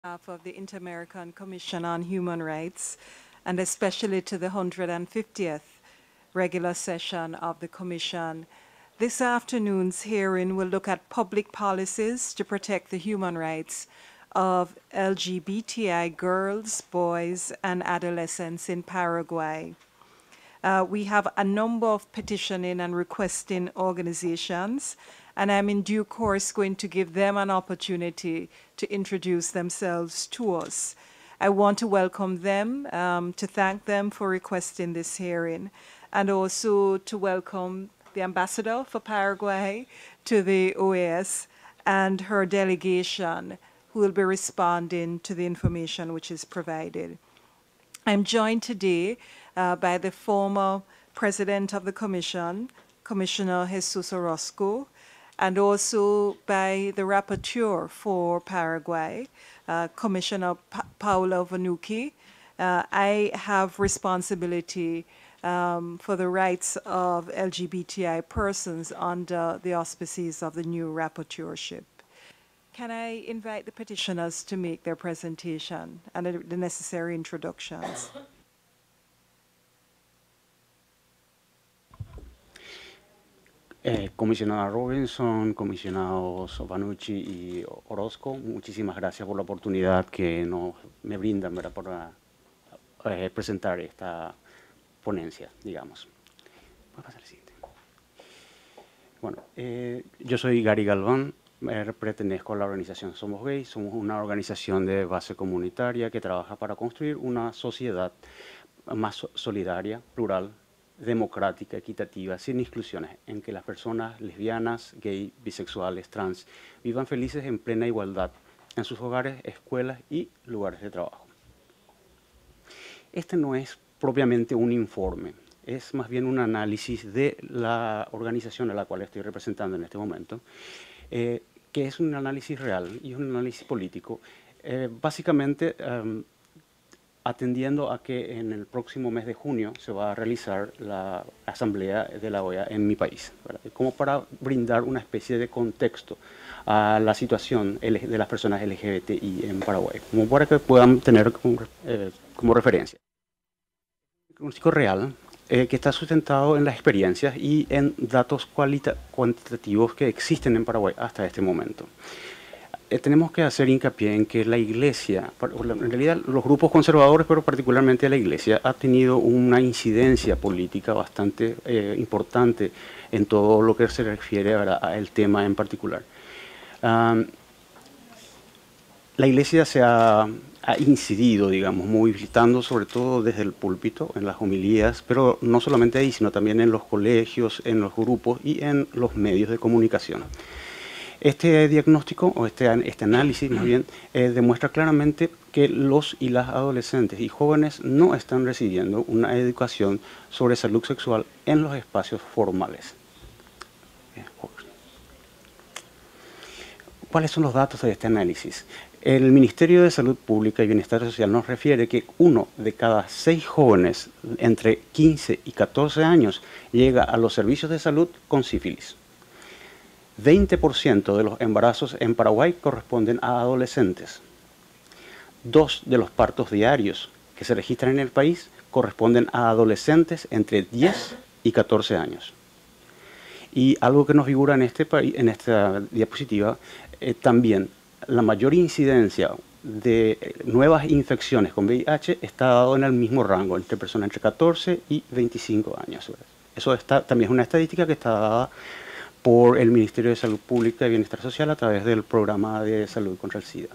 behalf of the Inter-American Commission on Human Rights, and especially to the 150th regular session of the Commission. This afternoon's hearing will look at public policies to protect the human rights of LGBTI girls, boys, and adolescents in Paraguay. We have a number of petitioning and requesting organizations, and I'm in due course going to give them an opportunity to introduce themselves to us. I want to welcome them, to thank them for requesting this hearing, and also to welcome the ambassador for Paraguay to the OAS and her delegation, who will be responding to the information which is provided. I'm joined today by the former president of the Commission, Commissioner Jesus Orozco, and also by the rapporteur for Paraguay, Commissioner Paula Vanucci. I have responsibility for the rights of LGBTI persons under the auspices of the new rapporteurship. Can I invite the petitioners to make their presentation and the necessary introductions? Comisionada Robinson, comisionados Vanucci y Orozco, muchísimas gracias por la oportunidad que me brindan, ¿verdad?, para presentar esta ponencia, digamos. ¿Puedo pasar al siguiente? Bueno, yo soy Gary Galván, pertenezco a la organización Somos Gays. Somos una organización de base comunitaria que trabaja para construir una sociedad más solidaria, plural, democrática, equitativa, sin exclusiones, en que las personas lesbianas, gay, bisexuales, trans, vivan felices en plena igualdad en sus hogares, escuelas y lugares de trabajo. Este no es propiamente un informe, es más bien un análisis de la organización a la cual estoy representando en este momento, que es un análisis real y un análisis político, básicamente atendiendo a que en el próximo mes de junio se va a realizar la asamblea de la OEA en mi país, ¿verdad?, como para brindar una especie de contexto a la situación de las personas LGBTI en Paraguay, como para que puedan tener como referencia. Un diagnóstico real que está sustentado en las experiencias y en datos cuantitativos que existen en Paraguay hasta este momento. Tenemos que hacer hincapié en que la Iglesia, en realidad los grupos conservadores, pero particularmente la Iglesia, ha tenido una incidencia política bastante importante en todo lo que se refiere al tema en particular. La Iglesia se ha incidido, digamos, movilizando sobre todo desde el púlpito, en las homilías, pero no solamente ahí, sino también en los colegios, en los grupos y en los medios de comunicación. Este diagnóstico, o este análisis más bien, demuestra claramente que los y las adolescentes y jóvenes no están recibiendo una educación sobre salud sexual en los espacios formales. ¿Cuáles son los datos de este análisis? El Ministerio de Salud Pública y Bienestar Social nos refiere que 1 de cada 6 jóvenes entre 15 y 14 años llega a los servicios de salud con sífilis. 20% de los embarazos en Paraguay corresponden a adolescentes. 2 de los partos diarios que se registran en el país corresponden a adolescentes entre 10 y 14 años. Y algo que nos figura en esta diapositiva, también la mayor incidencia de nuevas infecciones con VIH está dado en el mismo rango, entre personas entre 14 y 25 años. Eso también es una estadística que está dada por el Ministerio de Salud Pública y Bienestar Social a través del Programa de Salud contra el SIDA.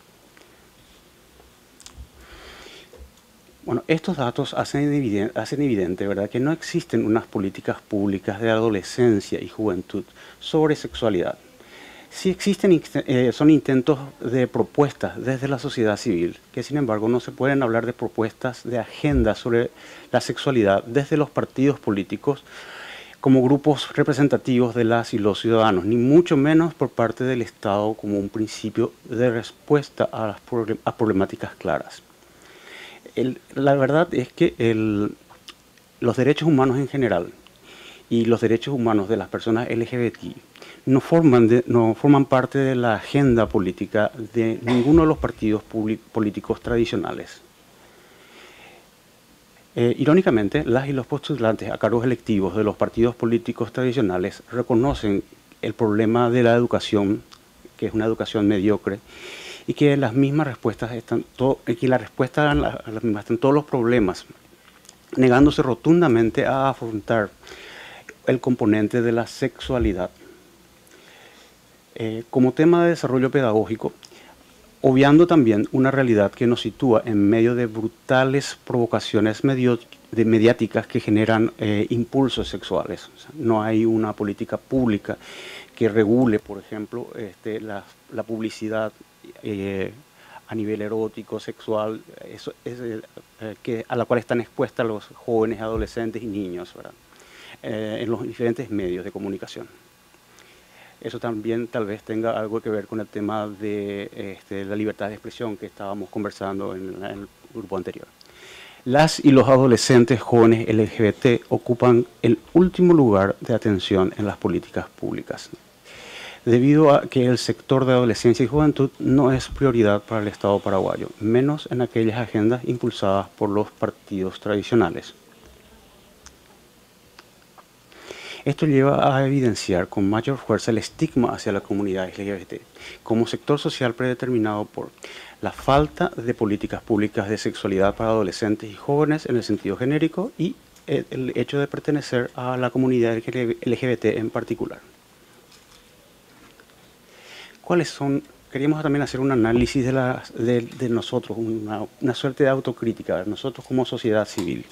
Bueno, estos datos hacen evidente, ¿verdad?, que no existen unas políticas públicas de adolescencia y juventud sobre sexualidad. Sí existen, son intentos de propuestas desde la sociedad civil, que sin embargo no se pueden hablar de propuestas de agenda sobre la sexualidad desde los partidos políticos como grupos representativos de las y los ciudadanos, ni mucho menos por parte del Estado como un principio de respuesta a problemáticas claras. La verdad es que los derechos humanos en general y los derechos humanos de las personas LGBT no forman parte de la agenda política de ninguno de los partidos políticos tradicionales. Irónicamente, las y los postulantes a cargos electivos de los partidos políticos tradicionales reconocen el problema de la educación, que es una educación mediocre, y que las mismas respuestas están la respuesta a las mismas están todos los problemas, negándose rotundamente a afrontar el componente de la sexualidad. Como tema de desarrollo pedagógico, obviando también una realidad que nos sitúa en medio de brutales provocaciones mediáticas que generan impulsos sexuales. O sea, no hay una política pública que regule, por ejemplo, la publicidad a nivel erótico, sexual, a la cual están expuestas los jóvenes, adolescentes y niños, ¿verdad? En los diferentes medios de comunicación. Eso también tal vez tenga algo que ver con el tema de la libertad de expresión que estábamos conversando en el grupo anterior. Las y los adolescentes jóvenes LGBT ocupan el último lugar de atención en las políticas públicas, debido a que el sector de adolescencia y juventud no es prioridad para el Estado paraguayo, menos en aquellas agendas impulsadas por los partidos tradicionales. Esto lleva a evidenciar con mayor fuerza el estigma hacia la comunidad LGBT como sector social predeterminado por la falta de políticas públicas de sexualidad para adolescentes y jóvenes en el sentido genérico y el hecho de pertenecer a la comunidad LGBT en particular. ¿Cuáles son? Queríamos también hacer un análisis de nosotros, una suerte de autocrítica, de nosotros como sociedad civil.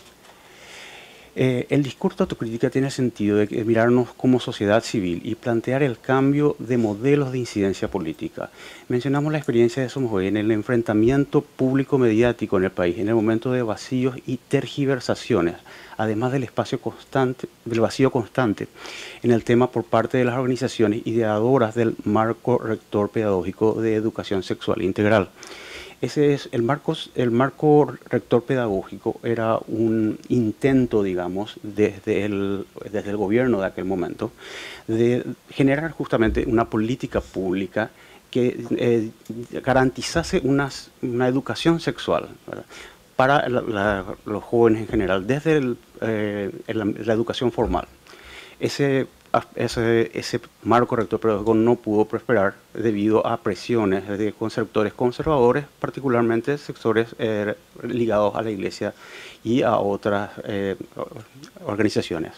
El discurso de autocrítica tiene el sentido de mirarnos como sociedad civil y plantear el cambio de modelos de incidencia política. Mencionamos la experiencia de Somos Hoy en el enfrentamiento público-mediático en el país, en el momento de vacíos y tergiversaciones, además del vacío constante en el tema por parte de las organizaciones ideadoras del marco rector pedagógico de educación sexual integral. Ese es el marco rector pedagógico, era un intento, digamos, desde el gobierno de aquel momento, de generar justamente una política pública que garantizase una educación sexual, ¿verdad?, para los jóvenes en general, desde la educación formal. Ese marco rector pedagógico no pudo prosperar debido a presiones de sectores conservadores, particularmente sectores ligados a la Iglesia y a otras organizaciones.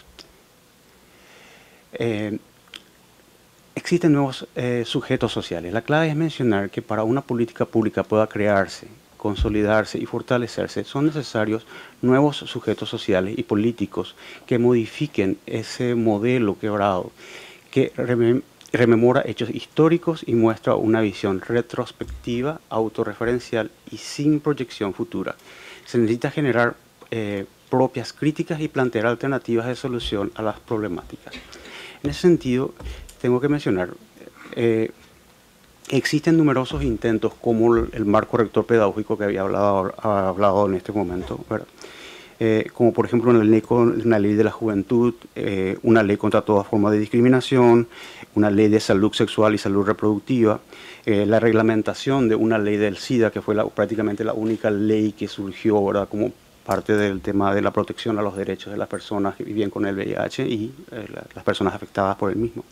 Existen nuevos sujetos sociales. La clave es mencionar que para una política pública pueda crearse, consolidarse y fortalecerse, son necesarios nuevos sujetos sociales y políticos que modifiquen ese modelo quebrado, que rememora hechos históricos y muestra una visión retrospectiva, autorreferencial y sin proyección futura. Se necesita generar propias críticas y plantear alternativas de solución a las problemáticas. En ese sentido, tengo que mencionar existen numerosos intentos como el marco rector pedagógico que había hablado en este momento, ¿verdad? Como por ejemplo una ley de la juventud, una ley contra toda forma de discriminación, una ley de salud sexual y salud reproductiva, la reglamentación de una ley del SIDA, que fue prácticamente la única ley que surgió, ¿verdad?, como parte del tema de la protección a los derechos de las personas que viven con el VIH y las personas afectadas por el mismo.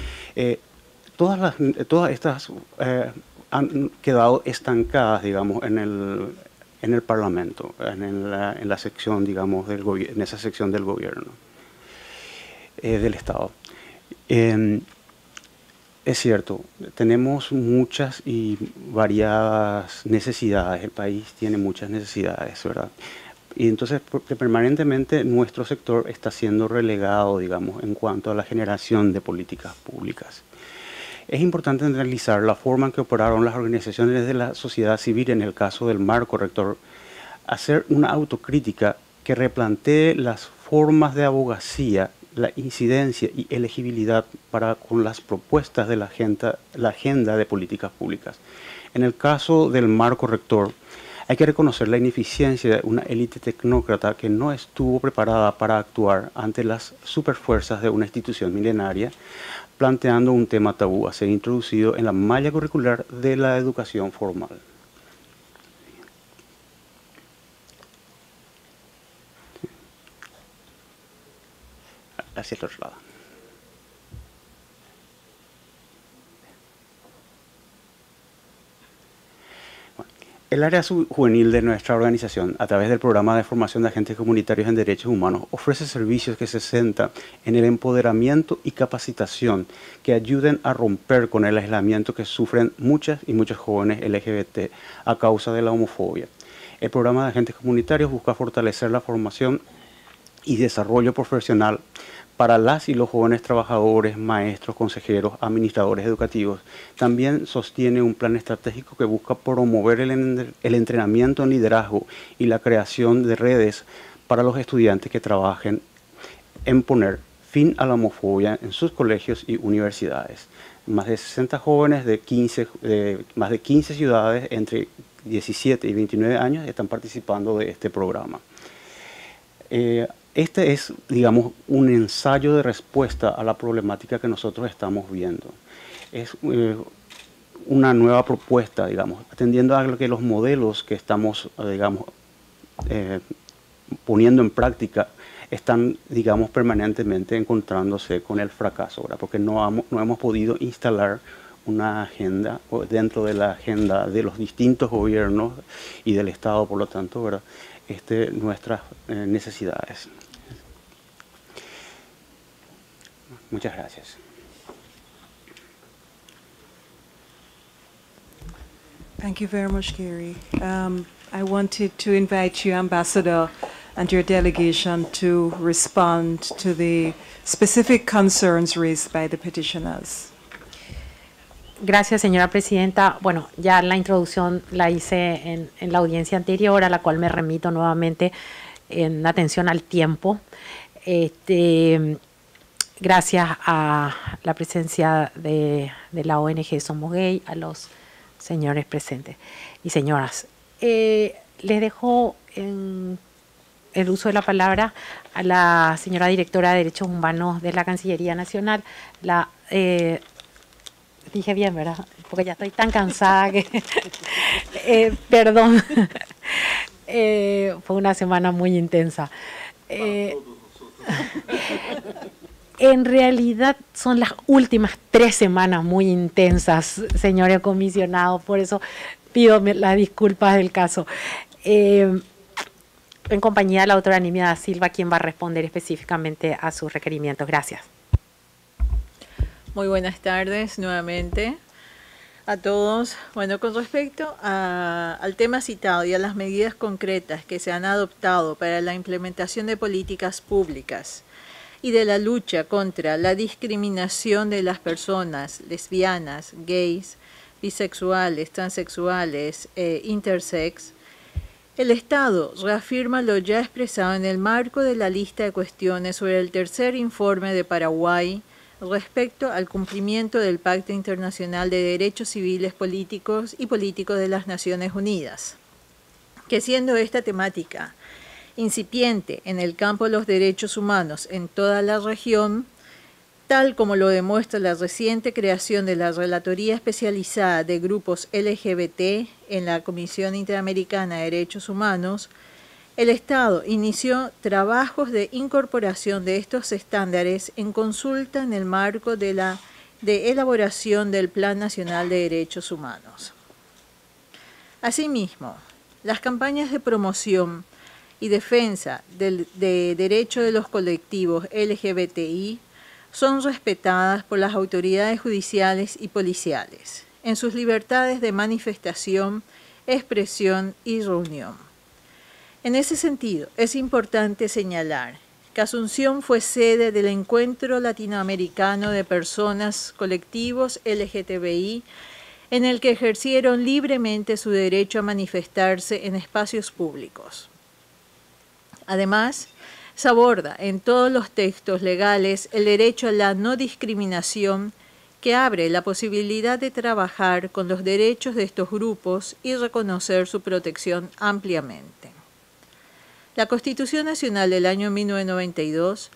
Todas estas han quedado estancadas, digamos, en el Parlamento, en la sección, digamos, en esa sección del gobierno, del Estado. Es cierto, tenemos muchas y variadas necesidades, el país tiene muchas necesidades, ¿verdad? Y entonces permanentemente nuestro sector está siendo relegado, digamos, en cuanto a la generación de políticas públicas. Es importante analizar la forma en que operaron las organizaciones de la sociedad civil en el caso del marco rector, hacer una autocrítica que replantee las formas de abogacía, la incidencia y elegibilidad con las propuestas de la agenda de políticas públicas. En el caso del marco rector, hay que reconocer la ineficiencia de una élite tecnócrata que no estuvo preparada para actuar ante las superfuerzas de una institución milenaria, planteando un tema tabú a ser introducido en la malla curricular de la educación formal. Hacia el otro lado. El área juvenil de nuestra organización, a través del programa de formación de agentes comunitarios en derechos humanos, ofrece servicios que se centran en el empoderamiento y capacitación que ayuden a romper con el aislamiento que sufren muchas y muchos jóvenes LGBT a causa de la homofobia. El programa de agentes comunitarios busca fortalecer la formación y desarrollo profesional para las y los jóvenes trabajadores, maestros, consejeros, administradores educativos. También sostiene un plan estratégico que busca promover el entrenamiento en liderazgo y la creación de redes para los estudiantes que trabajen en poner fin a la homofobia en sus colegios y universidades. Más de 60 jóvenes de más de 15 ciudades entre 17 y 29 años están participando de este programa. Este es, digamos, un ensayo de respuesta a la problemática que nosotros estamos viendo. Es una nueva propuesta, digamos, atendiendo a lo que los modelos que estamos, digamos, poniendo en práctica están, digamos, permanentemente encontrándose con el fracaso, ¿verdad? Porque no hemos podido instalar una agenda dentro de la agenda de los distintos gobiernos y del Estado, por lo tanto, ¿verdad? Nuestras necesidades. Muchas gracias. Thank you very much, Gary. I wanted to invite you, Ambassador, and your delegation to respond to the specific concerns raised by the petitioners. Gracias, señora presidenta. Bueno, ya la introducción la hice en la audiencia anterior, a la cual me remito nuevamente en atención al tiempo. Gracias a la presencia de la ONG Somos Gay, a los señores presentes y señoras. Les dejo en el uso de la palabra a la señora directora de Derechos Humanos de la Cancillería Nacional, dije bien, ¿verdad? Porque ya estoy tan cansada que... perdón. Fue una semana muy intensa. En realidad son las últimas 3 semanas muy intensas, señores comisionados, por eso pido las disculpas del caso. En compañía de la doctora Nímida Silva, quien va a responder específicamente a sus requerimientos. Gracias. Muy buenas tardes nuevamente a todos. Bueno, con respecto al tema citado y a las medidas concretas que se han adoptado para la implementación de políticas públicas y de la lucha contra la discriminación de las personas lesbianas, gays, bisexuales, transexuales e intersex, el Estado reafirma lo ya expresado en el marco de la lista de cuestiones sobre el tercer informe de Paraguay respecto al cumplimiento del Pacto Internacional de Derechos Civiles, Políticos y Políticos de las Naciones Unidas, que siendo esta temática incipiente en el campo de los derechos humanos en toda la región, tal como lo demuestra la reciente creación de la Relatoría Especializada de Grupos LGBT en la Comisión Interamericana de Derechos Humanos, el Estado inició trabajos de incorporación de estos estándares en consulta en el marco de elaboración del Plan Nacional de Derechos Humanos. Asimismo, las campañas de promoción y defensa de derechos de los colectivos LGBTI son respetadas por las autoridades judiciales y policiales en sus libertades de manifestación, expresión y reunión. En ese sentido, es importante señalar que Asunción fue sede del Encuentro Latinoamericano de Personas Colectivos LGTBI, en el que ejercieron libremente su derecho a manifestarse en espacios públicos. Además, se aborda en todos los textos legales el derecho a la no discriminación, que abre la posibilidad de trabajar con los derechos de estos grupos y reconocer su protección ampliamente. La Constitución Nacional del año 1992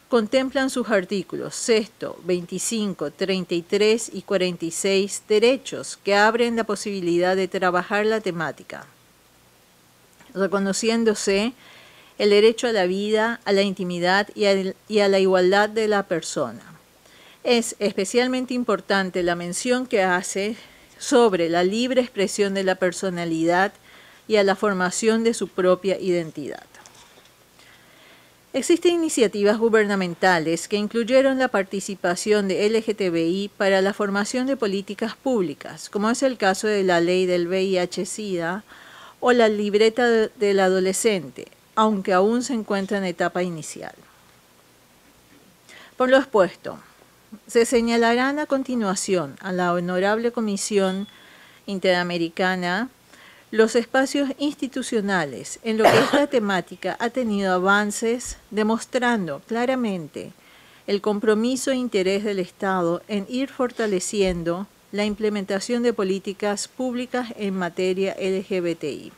contemplan sus artículos 6, 25, 33 y 46 derechos que abren la posibilidad de trabajar la temática, reconociéndose el derecho a la vida, a la intimidad y a la igualdad de la persona. Es especialmente importante la mención que hace sobre la libre expresión de la personalidad y a la formación de su propia identidad. Existen iniciativas gubernamentales que incluyeron la participación de LGTBI para la formación de políticas públicas, como es el caso de la ley del VIH-Sida o la libreta del adolescente, aunque aún se encuentra en etapa inicial. Por lo expuesto, se señalarán a continuación a la Honorable Comisión Interamericana los espacios institucionales en lo que esta temática ha tenido avances, demostrando claramente el compromiso e interés del Estado en ir fortaleciendo la implementación de políticas públicas en materia LGBTI.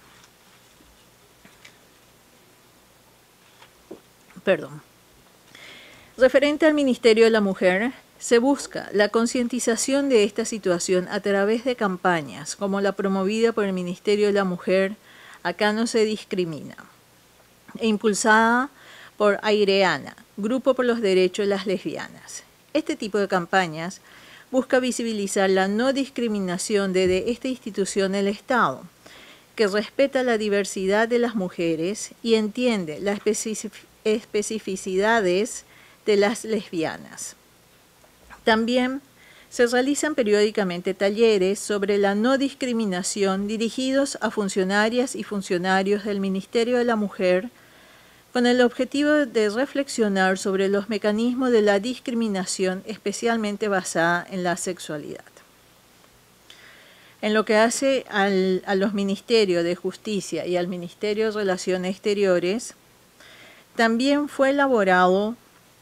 Referente al Ministerio de la Mujer, se busca la concientización de esta situación a través de campañas como la promovida por el Ministerio de la Mujer, Acá no se discrimina, e impulsada por Aireana, Grupo por los Derechos de las Lesbianas. Este tipo de campañas busca visibilizar la no discriminación desde esta institución del Estado, que respeta la diversidad de las mujeres y entiende las especificidades de las lesbianas. También se realizan periódicamente talleres sobre la no discriminación dirigidos a funcionarias y funcionarios del Ministerio de la Mujer con el objetivo de reflexionar sobre los mecanismos de la discriminación especialmente basada en la sexualidad. En lo que hace a los Ministerios de Justicia y al Ministerio de Relaciones Exteriores, también fue elaborado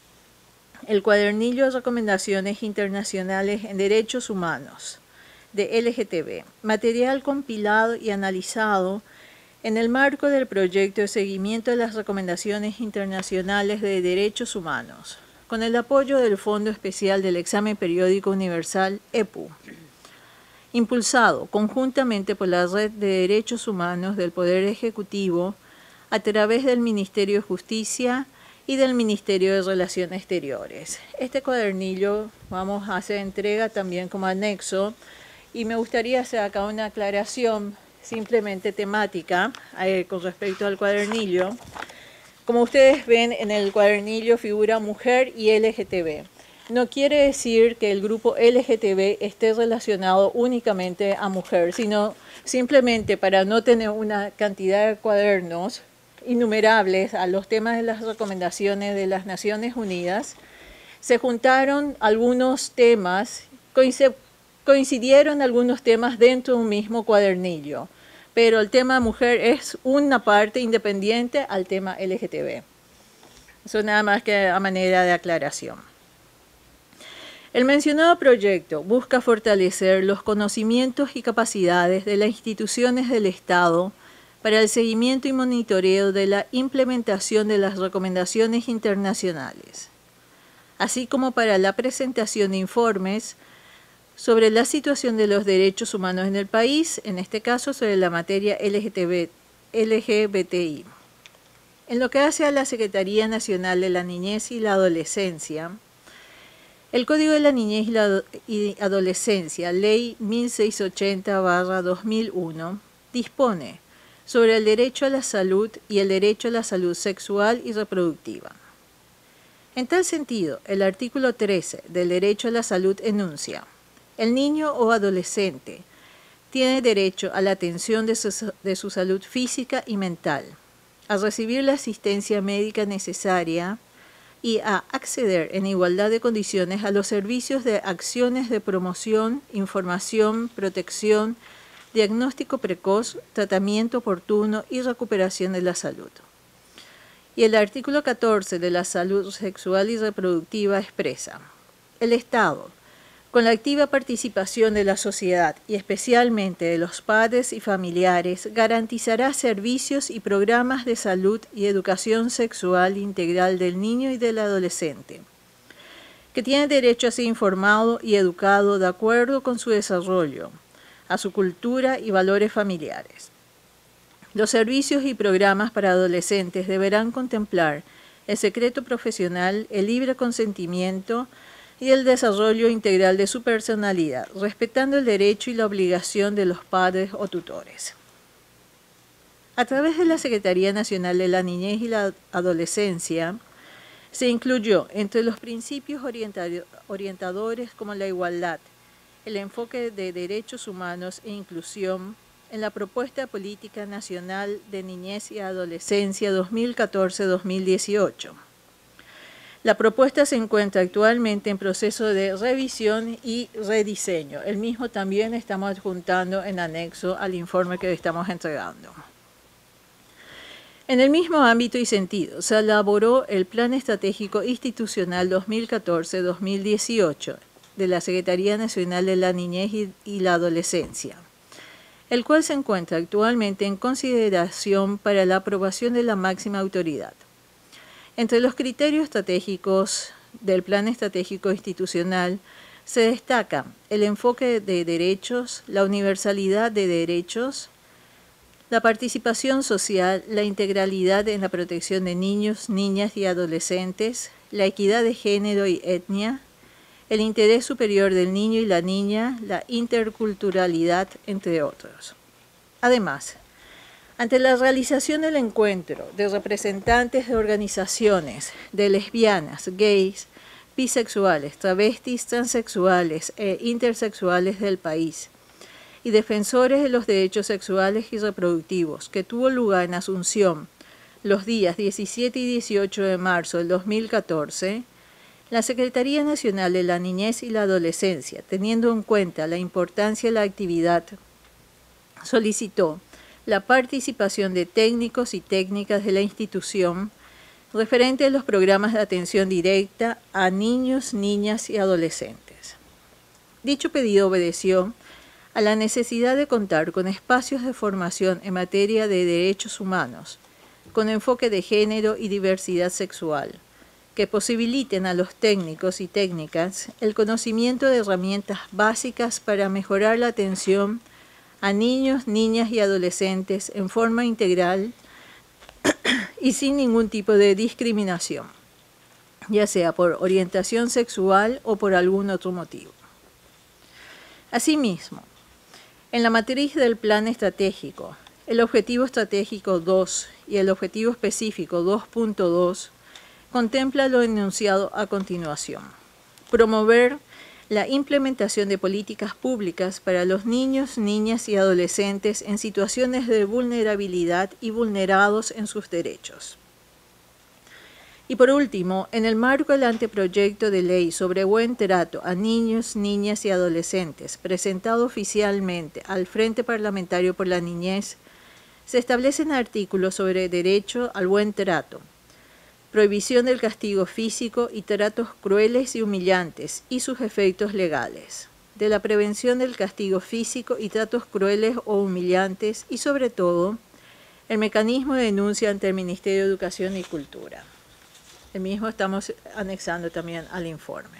el Cuadernillo de Recomendaciones Internacionales en Derechos Humanos de LGTB, material compilado y analizado en el marco del proyecto de seguimiento de las recomendaciones internacionales de derechos humanos, con el apoyo del Fondo Especial del Examen Periódico Universal, EPU, impulsado conjuntamente por la Red de Derechos Humanos del Poder Ejecutivo a través del Ministerio de Justicia y del Ministerio de Relaciones Exteriores. Este cuadernillo vamos a hacer entrega también como anexo y me gustaría hacer acá una aclaración simplemente temática con respecto al cuadernillo. Como ustedes ven, en el cuadernillo figura mujer y LGTB. No quiere decir que el grupo LGTB esté relacionado únicamente a mujer, sino simplemente para no tener una cantidad de cuadernos innumerables a los temas de las recomendaciones de las Naciones Unidas, se juntaron algunos temas, coincidieron algunos temas dentro de un mismo cuadernillo, pero el tema mujer es una parte independiente al tema LGTB. Eso nada más que a manera de aclaración. El mencionado proyecto busca fortalecer los conocimientos y capacidades de las instituciones del Estado para el seguimiento y monitoreo de la implementación de las recomendaciones internacionales, así como para la presentación de informes sobre la situación de los derechos humanos en el país, en este caso sobre la materia LGBTI. En lo que hace a la Secretaría Nacional de la Niñez y la Adolescencia, el Código de la Niñez y Adolescencia, Ley 1680/2001, dispone sobre el derecho a la salud y el derecho a la salud sexual y reproductiva. En tal sentido, el artículo 13 del derecho a la salud enuncia: el niño o adolescente tiene derecho a la atención de su salud física y mental, a recibir la asistencia médica necesaria y a acceder en igualdad de condiciones a los servicios de acciones de promoción, información, protección, diagnóstico precoz, tratamiento oportuno y recuperación de la salud. Y el artículo 14 de la salud sexual y reproductiva expresa: el Estado, Con la activa participación de la sociedad y especialmente de los padres y familiares, garantizará servicios y programas de salud y educación sexual integral del niño y del adolescente, que tiene derecho a ser informado y educado de acuerdo con su desarrollo, a su cultura y valores familiares. Los servicios y programas para adolescentes deberán contemplar el secreto profesional, el libre consentimiento y el desarrollo integral de su personalidad, respetando el derecho y la obligación de los padres o tutores. A través de la Secretaría Nacional de la Niñez y la Adolescencia, se incluyó entre los principios orientadores como la igualdad, el enfoque de derechos humanos e inclusión en la Propuesta Política Nacional de Niñez y Adolescencia 2014-2018. La propuesta se encuentra actualmente en proceso de revisión y rediseño. El mismo también estamos adjuntando en anexo al informe que estamos entregando. En el mismo ámbito y sentido, se elaboró el Plan Estratégico Institucional 2014-2018 de la Secretaría Nacional de la Niñez y la Adolescencia, el cual se encuentra actualmente en consideración para la aprobación de la máxima autoridad. Entre los criterios estratégicos del Plan Estratégico Institucional se destaca el enfoque de derechos, la universalidad de derechos, la participación social, la integralidad en la protección de niños, niñas y adolescentes, la equidad de género y etnia, el interés superior del niño y la niña, la interculturalidad, entre otros. Además, ante la realización del encuentro de representantes de organizaciones de lesbianas, gays, bisexuales, travestis, transexuales e intersexuales del país y defensores de los derechos sexuales y reproductivos, que tuvo lugar en Asunción los días 17 y 18 de marzo del 2014, la Secretaría Nacional de la Niñez y la Adolescencia, teniendo en cuenta la importancia de la actividad, solicitó la participación de técnicos y técnicas de la institución referente a los programas de atención directa a niños, niñas y adolescentes. Dicho pedido obedeció a la necesidad de contar con espacios de formación en materia de derechos humanos, con enfoque de género y diversidad sexual, que posibiliten a los técnicos y técnicas el conocimiento de herramientas básicas para mejorar la atención a niños, niñas y adolescentes en forma integral y sin ningún tipo de discriminación, ya sea por orientación sexual o por algún otro motivo. Asimismo, en la matriz del Plan Estratégico, el Objetivo Estratégico 2 y el Objetivo Específico 2.2 contempla lo enunciado a continuación: promover la implementación de políticas públicas para los niños, niñas y adolescentes en situaciones de vulnerabilidad y vulnerados en sus derechos. Y por último, en el marco del anteproyecto de ley sobre buen trato a niños, niñas y adolescentes, presentado oficialmente al Frente Parlamentario por la Niñez, se establecen artículos sobre derecho al buen trato, prohibición del castigo físico y tratos crueles y humillantes y sus efectos legales, de la prevención del castigo físico y tratos crueles o humillantes y, sobre todo, el mecanismo de denuncia ante el Ministerio de Educación y Cultura. El mismo estamos anexando también al informe.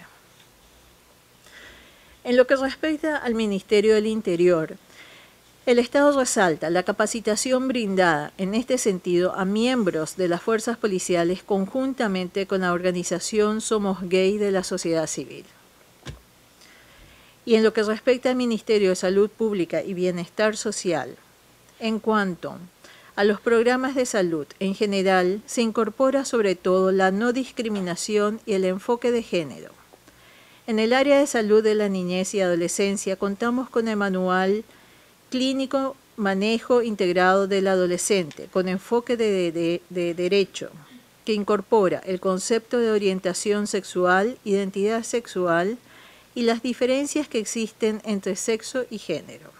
En lo que respecta al Ministerio del Interior, el Estado resalta la capacitación brindada en este sentido a miembros de las fuerzas policiales conjuntamente con la organización Somos Gay de la sociedad civil. Y en lo que respecta al Ministerio de Salud Pública y Bienestar Social, en cuanto a los programas de salud en general, se incorpora sobre todo la no discriminación y el enfoque de género. En el área de salud de la niñez y adolescencia contamos con el manual Clínico Manejo Integrado del Adolescente, con enfoque de derecho, que incorpora el concepto de orientación sexual, identidad sexual y las diferencias que existen entre sexo y género.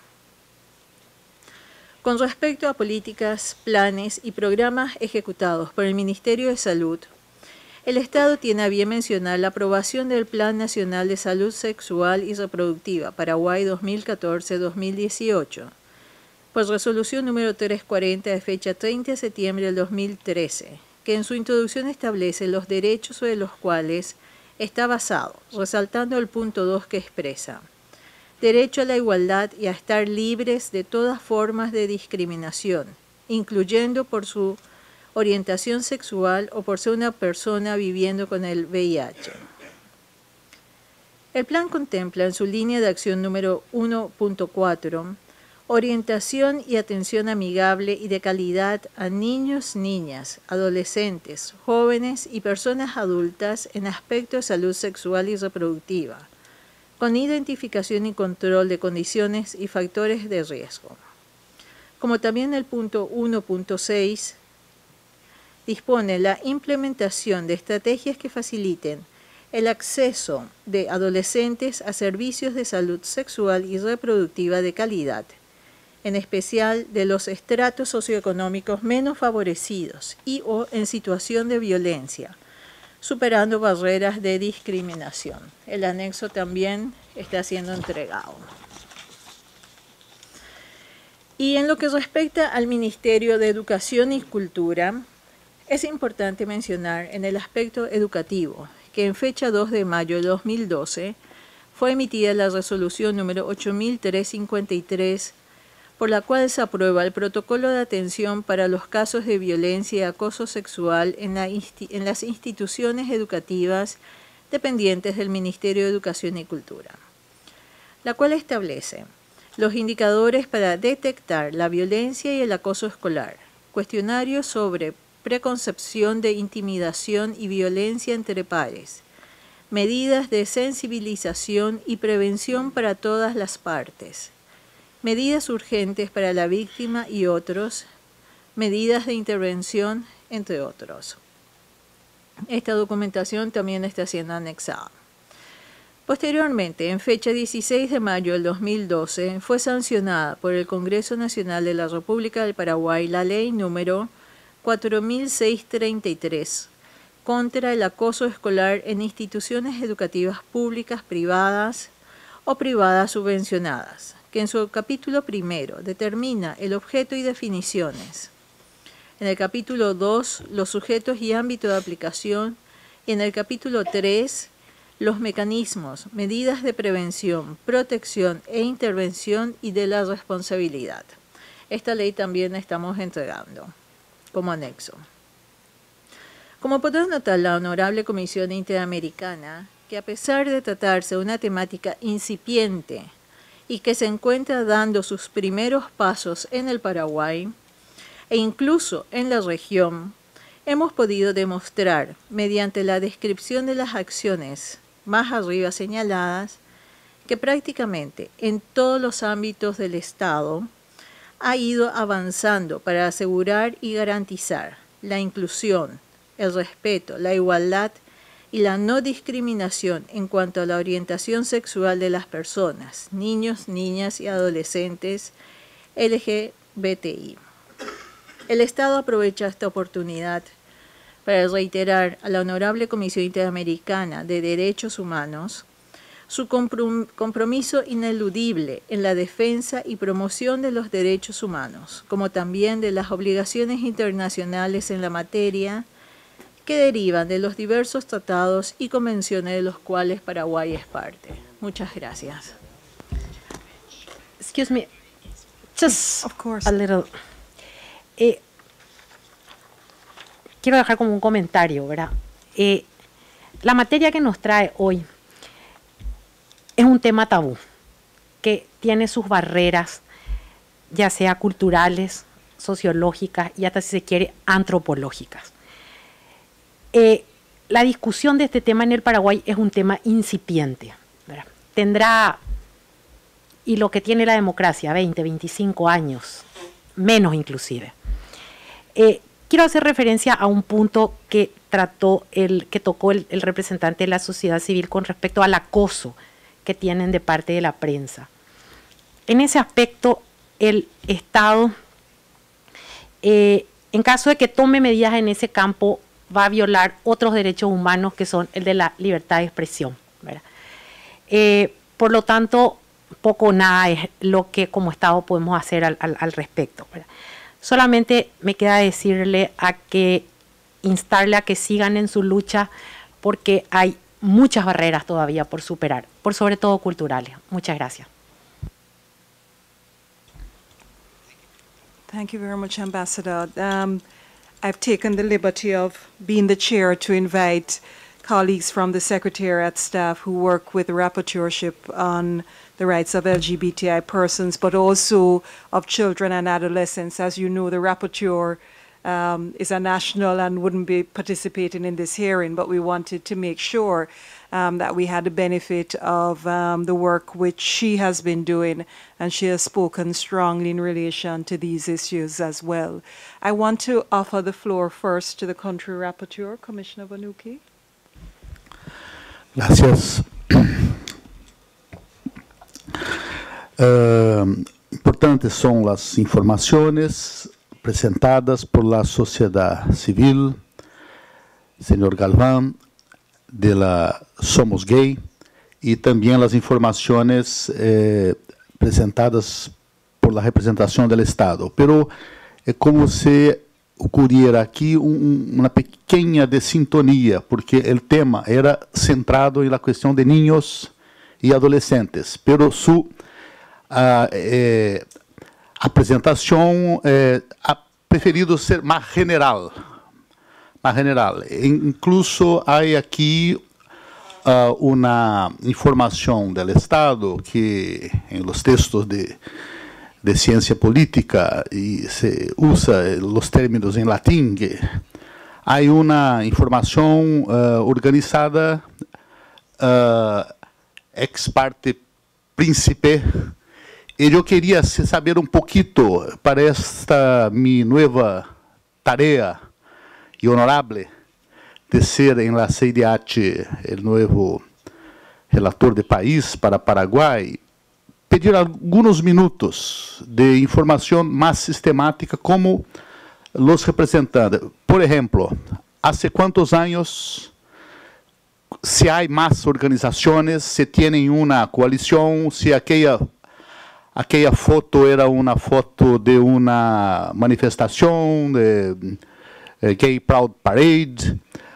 Con respecto a políticas, planes y programas ejecutados por el Ministerio de Salud, el Estado tiene a bien mencionar la aprobación del Plan Nacional de Salud Sexual y Reproductiva Paraguay 2014-2018, por resolución número 340 de fecha 30 de septiembre del 2013, que en su introducción establece los derechos sobre los cuales está basado, resaltando el punto 2 que expresa: derecho a la igualdad y a estar libres de todas formas de discriminación, incluyendo por su orientación sexual o por ser una persona viviendo con el VIH. El plan contempla en su línea de acción número 1.4 orientación y atención amigable y de calidad a niños, niñas, adolescentes, jóvenes y personas adultas en aspectos de salud sexual y reproductiva, con identificación y control de condiciones y factores de riesgo. Como también el punto 1.6 dispone la implementación de estrategias que faciliten el acceso de adolescentes a servicios de salud sexual y reproductiva de calidad, en especial de los estratos socioeconómicos menos favorecidos y o en situación de violencia, superando barreras de discriminación. El anexo también está siendo entregado. Y en lo que respecta al Ministerio de Educación y Cultura, es importante mencionar en el aspecto educativo que en fecha 2 de mayo de 2012 fue emitida la resolución número 8353, por la cual se aprueba el protocolo de atención para los casos de violencia y acoso sexual en las instituciones educativas dependientes del Ministerio de Educación y Cultura, la cual establece los indicadores para detectar la violencia y el acoso escolar, cuestionarios sobre preconcepción de intimidación y violencia entre pares, medidas de sensibilización y prevención para todas las partes, medidas urgentes para la víctima y otros, medidas de intervención, entre otros. Esta documentación también está siendo anexada. Posteriormente, en fecha 16 de mayo del 2012, fue sancionada por el Congreso Nacional de la República del Paraguay la ley número 4633 contra el acoso escolar en instituciones educativas públicas, privadas o privadas subvencionadas, que en su capítulo primero determina el objeto y definiciones. En el capítulo 2, los sujetos y ámbito de aplicación. Y en el capítulo 3, los mecanismos, medidas de prevención, protección e intervención y de la responsabilidad. Esta ley también la estamos entregando como anexo. Como podrán notar, la Honorable Comisión Interamericana, que a pesar de tratarse de una temática incipiente y que se encuentra dando sus primeros pasos en el Paraguay e incluso en la región, hemos podido demostrar, mediante la descripción de las acciones más arriba señaladas, que prácticamente en todos los ámbitos del Estado ha ido avanzando para asegurar y garantizar la inclusión, el respeto, la igualdad y la no discriminación en cuanto a la orientación sexual de las personas, niños, niñas y adolescentes LGBTI. El Estado aprovecha esta oportunidad para reiterar a la Honorable Comisión Interamericana de Derechos Humanos su compromiso ineludible en la defensa y promoción de los derechos humanos, como también de las obligaciones internacionales en la materia que derivan de los diversos tratados y convenciones de los cuales Paraguay es parte. Muchas gracias. Excuse me, just Of course. a little. Quiero dejar como un comentario, ¿verdad? La materia que nos trae hoy es un tema tabú, que tiene sus barreras, ya sea culturales, sociológicas y hasta, si se quiere, antropológicas. La discusión de este tema en el Paraguay es un tema incipiente, ¿verdad? Tendrá, y lo que tiene la democracia, 20, 25 años, menos inclusive. Quiero hacer referencia a un punto que tocó el representante de la sociedad civil con respecto al acoso que tienen de parte de la prensa. En ese aspecto, el Estado, en caso de que tome medidas en ese campo, va a violar otros derechos humanos que son el de la libertad de expresión, ¿verdad? Por lo tanto, poco o nada es lo que como Estado podemos hacer al respecto, ¿verdad? Solamente me queda decirle instarle a que sigan en su lucha porque hay muchas barreras todavía por superar, por sobre todo culturales. Muchas gracias. Thank you very much, Ambassador. I've taken the liberty of being the chair to invite colleagues from the Secretariat staff who work with the rapporteurship on the rights of LGBTI persons, but also of children and adolescents. As you know, the rapporteur is a national and wouldn't be participating in this hearing, but we wanted to make sure that we had the benefit of the work which she has been doing, and she has spoken strongly in relation to these issues as well. I want to offer the floor first to the country rapporteur, Commissioner Vanucci. Gracias. Importantes son las informaciones presentadas por la sociedad civil, señor Galván, de la Somos Gay, y también las informaciones presentadas por la representación del Estado. Pero es como si ocurriera aquí una pequeña desintonía, porque el tema era centrado en la cuestión de niños y adolescentes, pero su apresentación ha preferido ser más general. Incluso hay aquí una información del Estado que en los textos de ciencia política y se usa los términos en latín, que hay una información organizada ex parte príncipe. Y yo quería saber un poquito para esta mi nueva tarea y honorable de ser en la CIDH el nuevo relator de país para Paraguay, pedir algunos minutos de información más sistemática como los representantes. Por ejemplo, ¿hace cuántos años, si hay más organizaciones, se tienen una coalición, si aquella foto era una foto de una manifestación de Gay Proud Parade,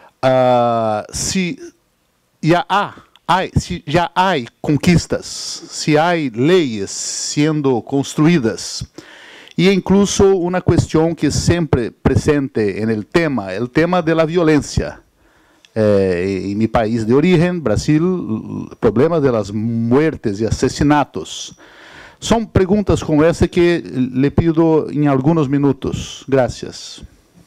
si ya hay conquistas, si hay leyes siendo construidas, y incluso una cuestión que siempre presente en el tema de la violencia. En mi país de origen, Brasil, el problema de las muertes y asesinatos. Son preguntas como essa que le pido en algunos minutos. Gracias.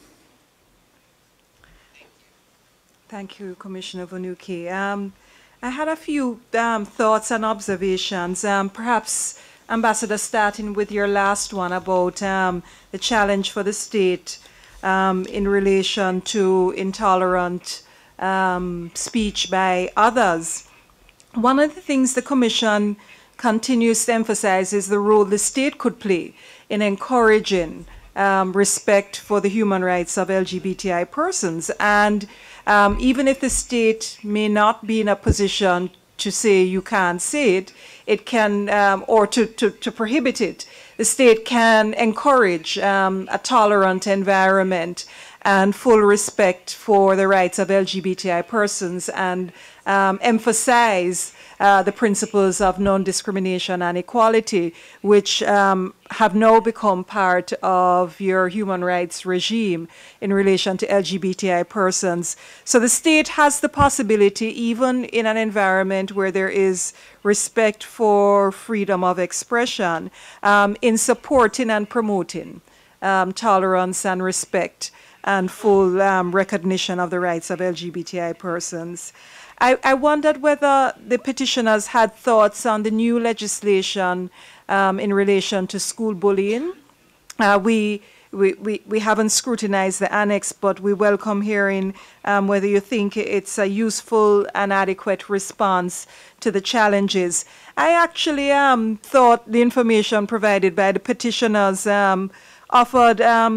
Thank you, Commissioner Vanucci. I had a few thoughts and observations, perhaps, Ambassador, starting with your last one about the challenge for the state in relation to intolerant speech by others. One of the things the Commission continues to emphasize is the role the state could play in encouraging respect for the human rights of LGBTI persons. And even if the state may not be in a position to say you can't say it, it can, or to prohibit it, the state can encourage a tolerant environment and full respect for the rights of LGBTI persons and emphasize the principles of non-discrimination and equality, which have now become part of your human rights regime in relation to LGBTI persons. So the state has the possibility, even in an environment where there is respect for freedom of expression, in supporting and promoting tolerance and respect and full recognition of the rights of LGBTI persons. I wondered whether the petitioners had thoughts on the new legislation in relation to school bullying. We haven't scrutinized the annex, but we welcome hearing whether you think it's a useful and adequate response to the challenges. I actually thought the information provided by the petitioners offered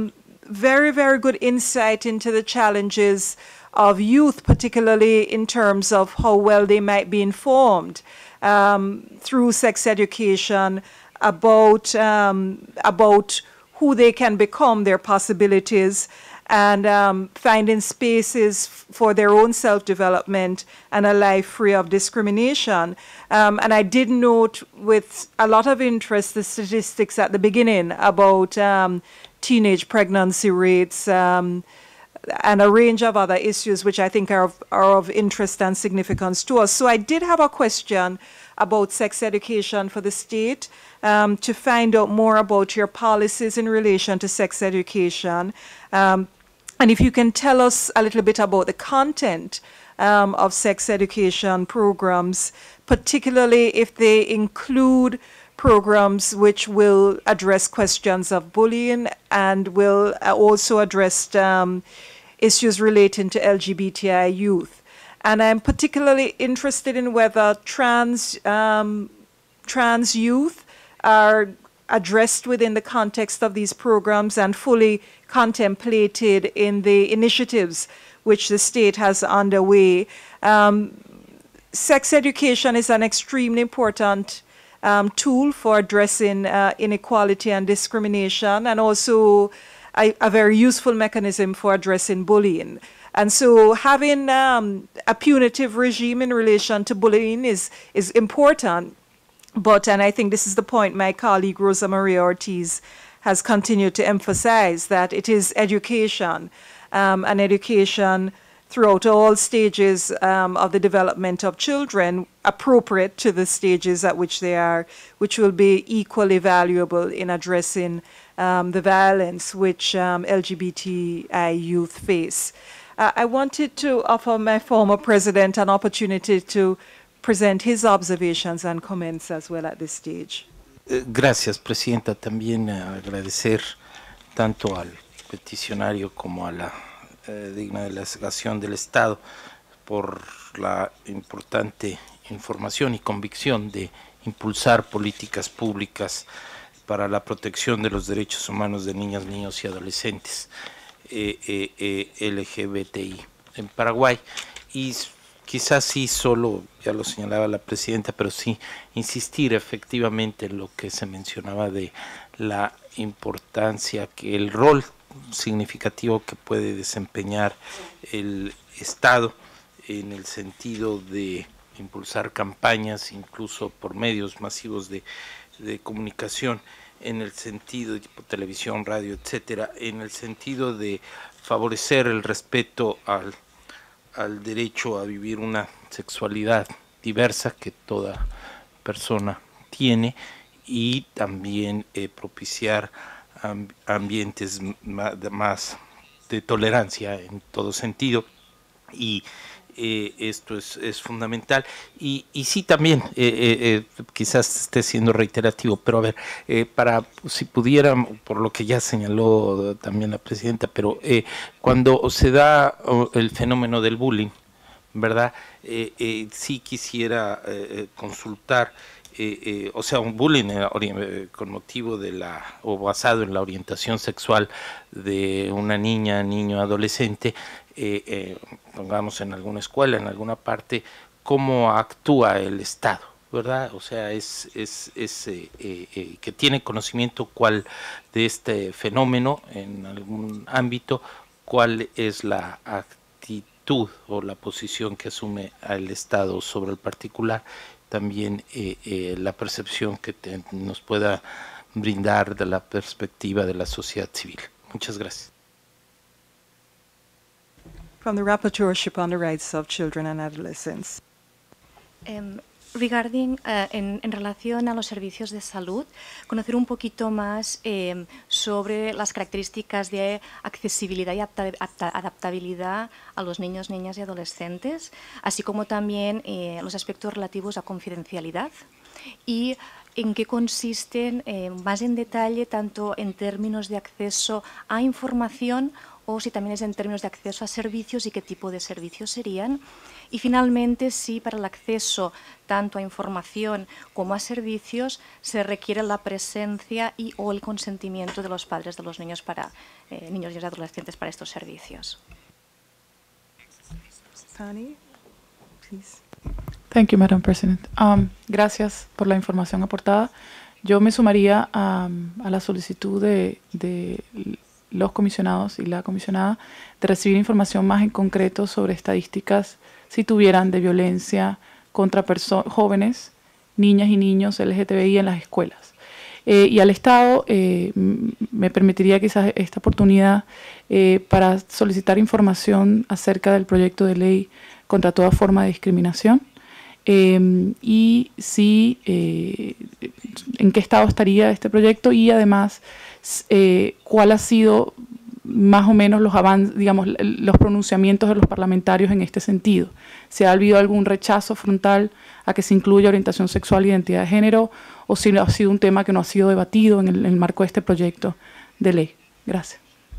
very, very good insight into the challenges of youth, particularly in terms of how well they might be informed through sex education about who they can become, their possibilities, and finding spaces for their own self-development and a life free of discrimination. And I did note with a lot of interest the statistics at the beginning about teenage pregnancy rates and a range of other issues which I think are of interest and significance to us. So I did have a question about sex education for the state, to find out more about your policies in relation to sex education. And if you can tell us a little bit about the content of sex education programs, particularly if they include programs which will address questions of bullying and will also address issues relating to LGBTI youth. And I'm particularly interested in whether trans youth are addressed within the context of these programs and fully contemplated in the initiatives which the state has underway. Sex education is an extremely important tool for addressing inequality and discrimination, and also a very useful mechanism for addressing bullying. And so having a punitive regime in relation to bullying is important. But, and I think this is the point my colleague Rosa Maria Ortiz has continued to emphasize, that it is education, and education throughout all stages of the development of children, appropriate to the stages at which they are, which will be equally valuable in addressing the violence which LGBTI youth face. I wanted to offer my former president an opportunity to present his observations and comments as well at this stage. Gracias, Presidenta. También agradecer tanto al peticionario como a la digna delegación del Estado por la importante información y convicción de impulsar políticas públicas para la protección de los derechos humanos de niñas, niños y adolescentes LGBTI en Paraguay. Y quizás sí, solo, ya lo señalaba la Presidenta, pero sí insistir efectivamente en lo que se mencionaba de la importancia, que el rol significativo que puede desempeñar el Estado en el sentido de impulsar campañas, incluso por medios masivos de comunicación, en el sentido de tipo televisión, radio, etcétera, en el sentido de favorecer el respeto al derecho a vivir una sexualidad diversa que toda persona tiene, y también propiciar ambientes más de tolerancia en todo sentido, y esto es fundamental. Y sí, también, quizás esté siendo reiterativo, pero a ver, para, si pudieran, por lo que ya señaló también la Presidenta, pero cuando se da el fenómeno del bullying, ¿verdad? Sí quisiera consultar, o sea, un bullying con motivo de o basado en la orientación sexual de una niña, niño, adolescente, pongamos en alguna escuela, en alguna parte, cómo actúa el Estado, ¿verdad? O sea, que tiene conocimiento cuál de este fenómeno en algún ámbito, cuál es la actitud o la posición que asume el Estado sobre el particular, también la percepción que nos pueda brindar de la perspectiva de la sociedad civil. Muchas gracias. From the Rapporteurship on the Rights of Children and Adolescents. Regarding, en relación a los servicios de salud, conocer un poquito más sobre las características de accesibilidad y adaptabilidad a los niños, niñas y adolescentes, así como también los aspectos relativos a confidencialidad y en qué consisten más en detalle, tanto en términos de acceso a información o si también es en términos de acceso a servicios y qué tipo de servicios serían. Y finalmente, si para el acceso tanto a información como a servicios se requiere la presencia y o el consentimiento de los padres de los niños niños y adolescentes para estos servicios. Tani, please. Thank you, Madam President. Gracias por la información aportada. Yo me sumaría a la solicitud de los comisionados y la comisionada de recibir información más en concreto sobre estadísticas, si tuvieran, de violencia contra jóvenes, niñas y niños LGTBI en las escuelas. Y al Estado me permitiría quizás esta oportunidad para solicitar información acerca del proyecto de ley contra toda forma de discriminación, y si en qué estado estaría este proyecto, y además cuál ha sido más o menos los avances, digamos, los pronunciamientos de los parlamentarios en este sentido. Si ha habido algún rechazo frontal a que se incluya orientación sexual e identidad de género, o si ha sido un tema que no ha sido debatido en el marco de este proyecto de ley. Gracias.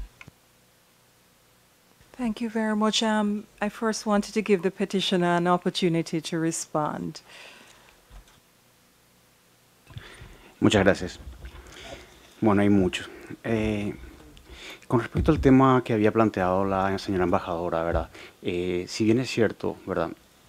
Thank you very much. I first wanted to give the petitioner an opportunity to respond. Muchas gracias. Bueno, hay mucho. Con respecto al tema que había planteado la señora embajadora, ¿verdad? Si bien es cierto, ¿verdad?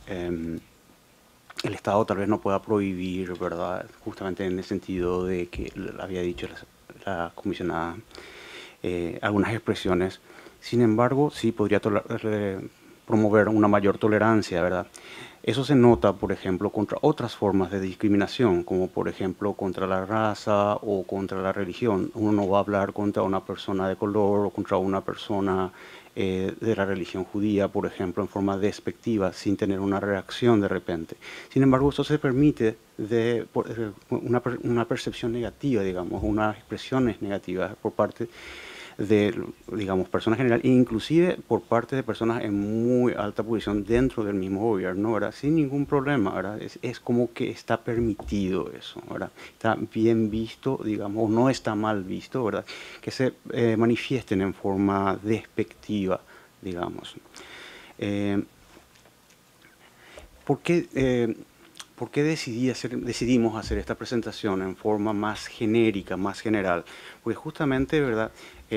El Estado tal vez no pueda prohibir, ¿verdad? Justamente en el sentido de que había dicho la comisionada algunas expresiones. Sin embargo, sí podría promover una mayor tolerancia, ¿verdad? Eso se nota, por ejemplo, contra otras formas de discriminación, como por ejemplo contra la raza o contra la religión. Uno no va a hablar contra una persona de color o contra una persona de la religión judía, por ejemplo, en forma despectiva, sin tener una reacción de repente. Sin embargo, eso se permite de una percepción negativa, digamos, unas expresiones negativas por parte de, digamos, personas generales, e inclusive por parte de personas en muy alta posición dentro del mismo gobierno, ¿verdad? Sin ningún problema, ¿verdad? Es como que está permitido eso, ¿verdad? Está bien visto, digamos, no está mal visto, ¿verdad? Que se manifiesten en forma despectiva, digamos. ¿Por qué decidimos hacer esta presentación en forma más genérica, más general? Porque justamente, ¿verdad?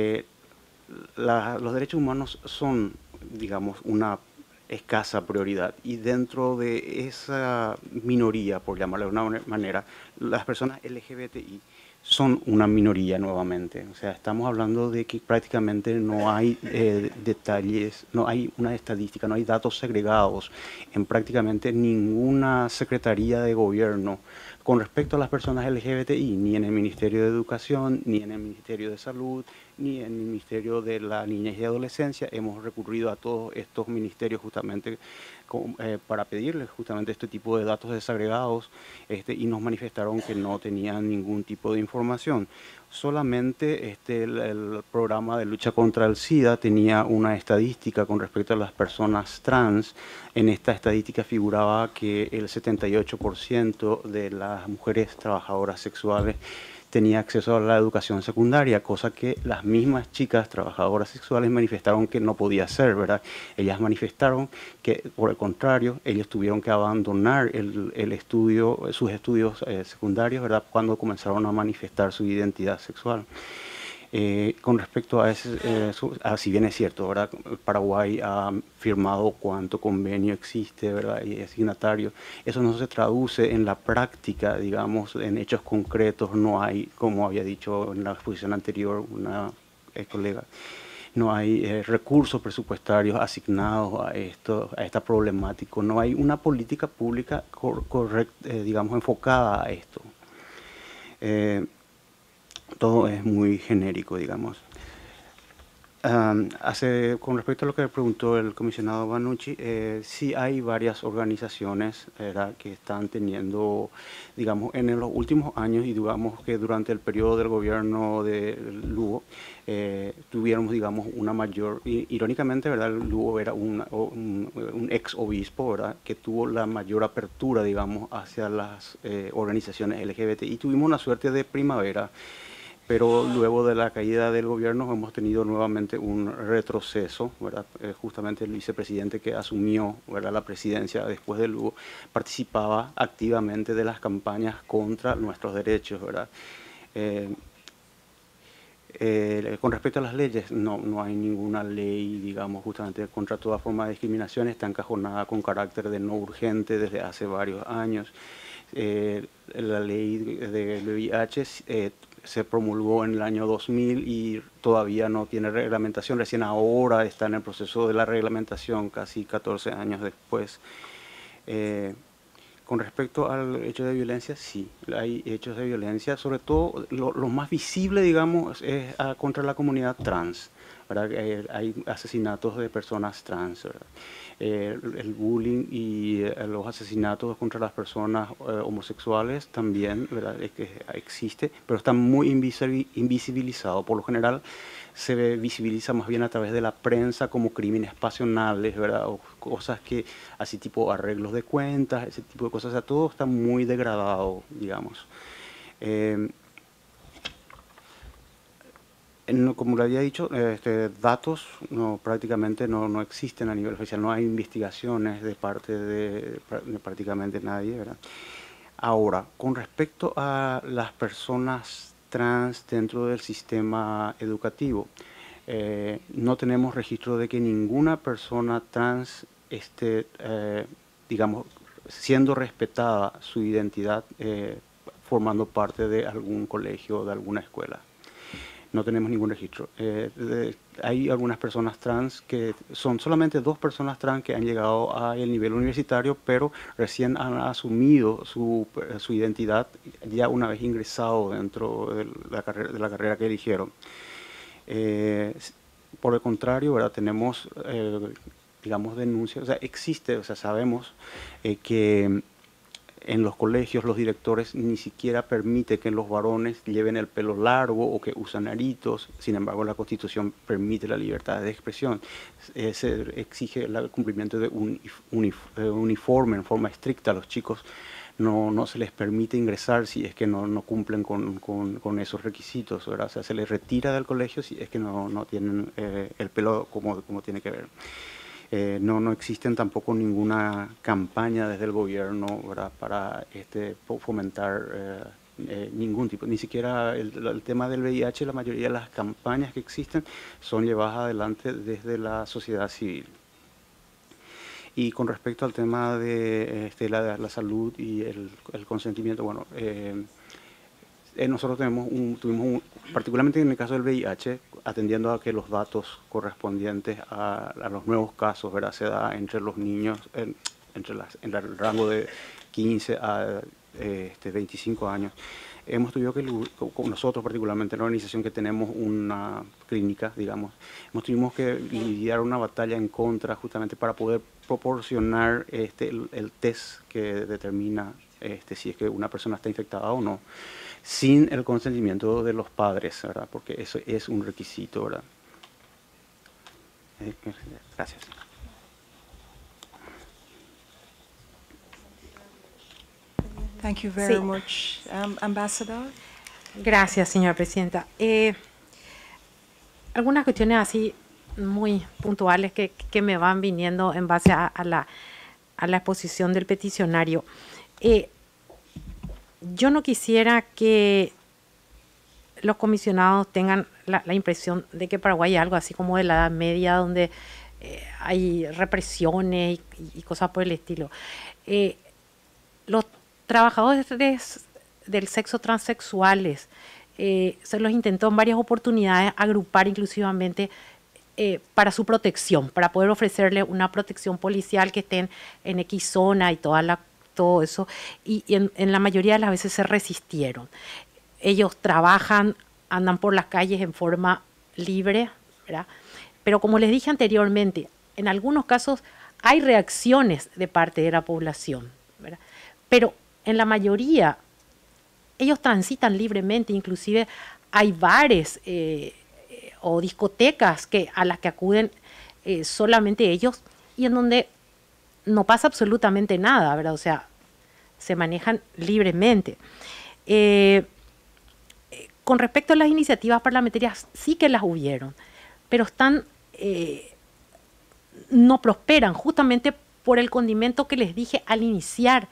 Los derechos humanos son, digamos, una escasa prioridad, y dentro de esa minoría, por llamarlo de una manera, las personas LGBTI son una minoría nuevamente. O sea, estamos hablando de que prácticamente no hay detalles, no hay una estadística, no hay datos segregados en prácticamente ninguna secretaría de gobierno con respecto a las personas LGBTI, ni en el Ministerio de Educación, ni en el Ministerio de Salud, ni en el Ministerio de la Niñez y Adolescencia. Hemos recurrido a todos estos ministerios justamente para pedirles justamente este tipo de datos desagregados, y nos manifestaron que no tenían ningún tipo de información. Solamente el programa de lucha contra el SIDA tenía una estadística con respecto a las personas trans. En esta estadística figuraba que el 78% de las mujeres trabajadoras sexuales tenía acceso a la educación secundaria, cosa que las mismas chicas trabajadoras sexuales manifestaron que no podía ser, ¿verdad? Ellas manifestaron que, por el contrario, ellos tuvieron que abandonar sus estudios secundarios, ¿verdad?, cuando comenzaron a manifestar su identidad sexual. Con respecto a si bien es cierto, ¿verdad?, Paraguay ha firmado cuánto convenio existe, ¿verdad?, y es signatario, eso no se traduce en la práctica, digamos, en hechos concretos. No hay, como había dicho en la exposición anterior una colega, no hay recursos presupuestarios asignados a esta problemática, no hay una política pública correcta, digamos, enfocada a esto. Todo es muy genérico, digamos. Con respecto a lo que preguntó el comisionado Banucci, sí hay varias organizaciones, ¿verdad?, que están teniendo, digamos, en los últimos años, y digamos que durante el periodo del gobierno de Lugo, tuvieron, digamos, una mayor, irónicamente, ¿verdad?, Lugo era un ex obispo, ¿verdad?, que tuvo la mayor apertura, digamos, hacia las organizaciones LGBT, y tuvimos una suerte de primavera pero luego de la caída del gobierno hemos tenido nuevamente un retroceso, ¿verdad? Justamente el vicepresidente que asumió, ¿verdad?, la presidencia después de Lugo participaba activamente de las campañas contra nuestros derechos, ¿verdad? Con respecto a las leyes, no hay ninguna ley, digamos, justamente contra toda forma de discriminación, está encajonada con carácter de no urgente desde hace varios años. La ley del VIH se promulgó en el año 2000 y todavía no tiene reglamentación, recién ahora está en el proceso de la reglamentación, casi 14 años después. Con respecto al hecho de violencia, sí, hay hechos de violencia, sobre todo lo más visible, digamos, es contra la comunidad trans, ¿verdad? Hay asesinatos de personas trans, ¿verdad? El bullying y los asesinatos contra las personas homosexuales también, ¿verdad?, es que existe, pero está muy invisibilizado. Por lo general se visibiliza más bien a través de la prensa como crímenes pasionales, ¿verdad?, o cosas que, así tipo arreglos de cuentas, ese tipo de cosas, o sea, todo está muy degradado, digamos. Como le había dicho, datos prácticamente no existen a nivel oficial, no hay investigaciones de parte de prácticamente nadie, ¿verdad? Ahora, con respecto a las personas trans dentro del sistema educativo, no tenemos registro de que ninguna persona trans esté, digamos, siendo respetada su identidad formando parte de algún colegio o de alguna escuela. No tenemos ningún registro. Hay algunas personas trans que son solamente 2 personas trans que han llegado al nivel universitario, pero recién han asumido su identidad ya una vez ingresado dentro de la carrera que eligieron. Por el contrario, ¿verdad?, tenemos, digamos, denuncias, o sea, existe, o sea, sabemos que en los colegios los directores ni siquiera permiten que los varones lleven el pelo largo o que usen aritos. Sin embargo, la Constitución permite la libertad de expresión. Se exige el cumplimiento de un uniforme en forma estricta. A los chicos no se les permite ingresar si es que no cumplen con esos requisitos, ¿verdad? O sea, se les retira del colegio si es que no tienen el pelo como tiene que ver. No existen tampoco ninguna campaña desde el gobierno, ¿verdad?, para fomentar ningún tipo, ni siquiera el tema del VIH. La mayoría de las campañas que existen son llevadas adelante desde la sociedad civil. Y con respecto al tema de la salud y el consentimiento, bueno, nosotros tuvimos particularmente en el caso del VIH, atendiendo a que los datos correspondientes a los nuevos casos, ¿verdad?, se da entre los niños, en el rango de 15 a 25 años. Hemos tenido que, nosotros particularmente en la organización que tenemos una clínica, digamos, tuvimos que lidiar una batalla en contra justamente para poder proporcionar el test que determina si es que una persona está infectada o no, sin el consentimiento de los padres, ¿verdad?, porque eso es un requisito, ¿verdad? Gracias. Thank you very Sí. much. Ambassador? Gracias, señora presidenta. Algunas cuestiones así muy puntuales que me van viniendo en base a la exposición del peticionario. Yo no quisiera que los comisionados tengan la impresión de que Paraguay es algo así como de la Edad Media, donde hay represiones y cosas por el estilo. Los trabajadores del sexo transexuales se los intentó en varias oportunidades agrupar inclusivamente para su protección, para poder ofrecerle una protección policial que estén en X zona y todo eso, y en la mayoría de las veces se resistieron. Ellos trabajan, andan por las calles en forma libre, ¿verdad? Pero como les dije anteriormente, en algunos casos hay reacciones de parte de la población, ¿verdad? Pero en la mayoría ellos transitan libremente, inclusive hay bares o discotecas a las que acuden solamente ellos y en donde no pasa absolutamente nada, ¿verdad? O sea, se manejan libremente. con respecto a las iniciativas parlamentarias, sí que las hubieron, pero están, no prosperan, justamente por el condimento que les dije al iniciar,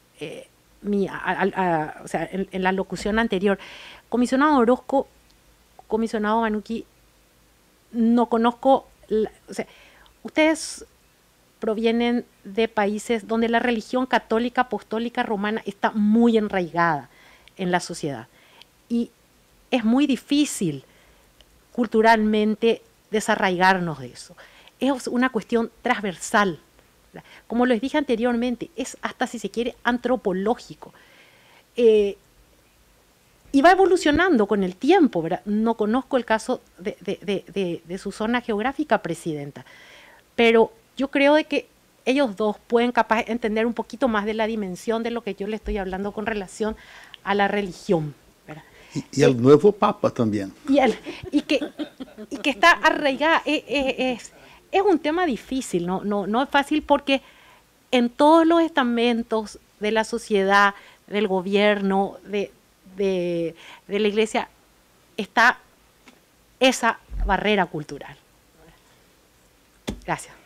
o sea, en la locución anterior. Comisionado Orozco, comisionado Manucchi, no conozco, o sea, ustedes provienen de países donde la religión católica, apostólica, romana está muy enraigada en la sociedad. Y es muy difícil culturalmente desarraigarnos de eso. Es una cuestión transversal. Como les dije anteriormente, es hasta, si se quiere, antropológico. Y va evolucionando con el tiempo, ¿verdad? No conozco el caso de su zona geográfica, Presidenta, pero yo creo de que ellos dos pueden capaz entender un poquito más de la dimensión de lo que yo le estoy hablando con relación a la religión, ¿verdad? Y el nuevo Papa también. Y que está arraigada. Es un tema difícil, no es fácil, porque en todos los estamentos de la sociedad, del gobierno, de la iglesia, está esa barrera cultural. Gracias.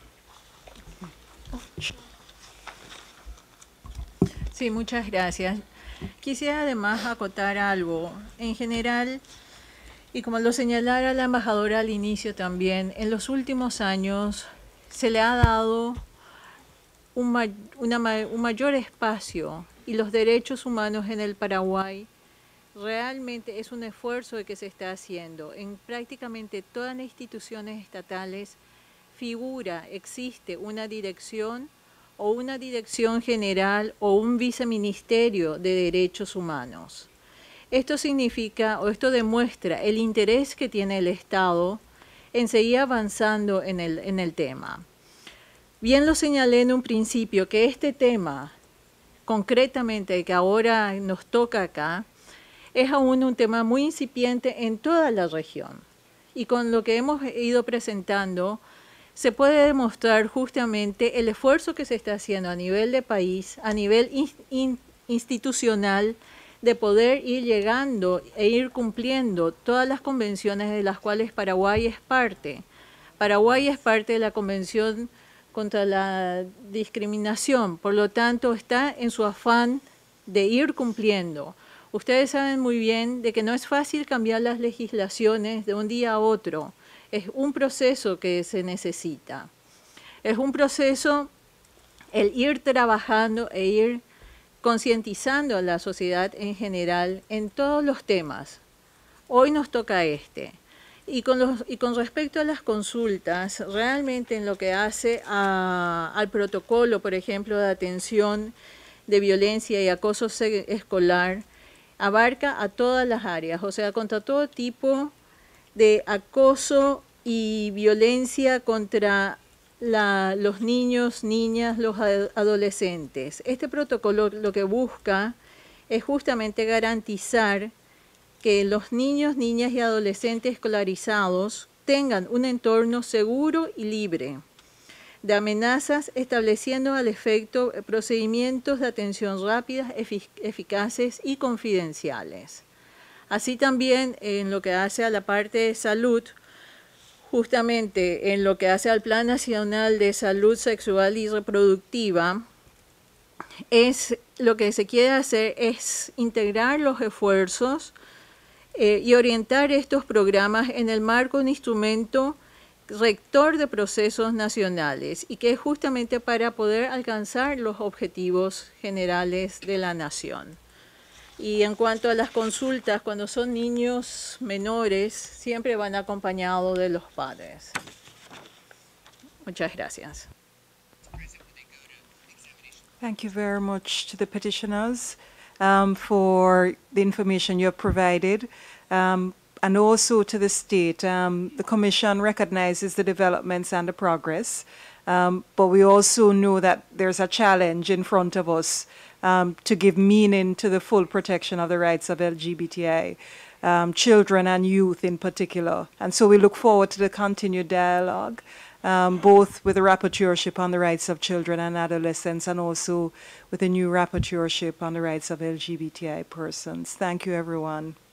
Sí, muchas gracias. Quisiera además acotar algo. En general, y como lo señalara la embajadora al inicio también, en los últimos años se le ha dado un mayor espacio, y los derechos humanos en el Paraguay realmente es un esfuerzo que se está haciendo. En prácticamente todas las instituciones estatales existe una dirección o una dirección general o un viceministerio de derechos humanos. Esto significa, o esto demuestra el interés que tiene el Estado en seguir avanzando en el tema. Bien lo señalé en un principio, que este tema, concretamente, que ahora nos toca acá, es aún un tema muy incipiente en toda la región. Y con lo que hemos ido presentando, se puede demostrar justamente el esfuerzo que se está haciendo a nivel de país, a nivel institucional, de poder ir llegando e ir cumpliendo todas las convenciones de las cuales Paraguay es parte. Paraguay es parte de la Convención contra la Discriminación, por lo tanto está en su afán de ir cumpliendo. Ustedes saben muy bien de que no es fácil cambiar las legislaciones de un día a otro. Es un proceso que se necesita. Es un proceso el ir trabajando e ir concientizando a la sociedad en general en todos los temas. Hoy nos toca este. Y con respecto a las consultas, realmente en lo que hace al protocolo, por ejemplo, de atención de violencia y acoso escolar, abarca a todas las áreas, o sea, contra todo tipo de acoso y violencia contra los niños, niñas, los adolescentes. Este protocolo lo que busca es justamente garantizar que los niños, niñas y adolescentes escolarizados tengan un entorno seguro y libre de amenazas, estableciendo al efecto procedimientos de atención rápidas, eficaces y confidenciales. Así también en lo que hace a la parte de salud, justamente en lo que hace al Plan Nacional de Salud Sexual y Reproductiva, lo que se quiere hacer es integrar los esfuerzos y orientar estos programas en el marco de un instrumento rector de procesos nacionales, y que es justamente para poder alcanzar los objetivos generales de la nación. Y en cuanto a las consultas, cuando son niños menores, siempre van acompañados de los padres. Muchas gracias. Thank you very much to the petitioners for the information you have provided, and also to the state. The Commission recognizes the developments and the progress, but we also know that there's a challenge in front of us to give meaning to the full protection of the rights of LGBTI children and youth in particular. And so we look forward to the continued dialogue, both with the rapporteurship on the rights of children and adolescents, and also with the new rapporteurship on the rights of LGBTI persons. Thank you, everyone.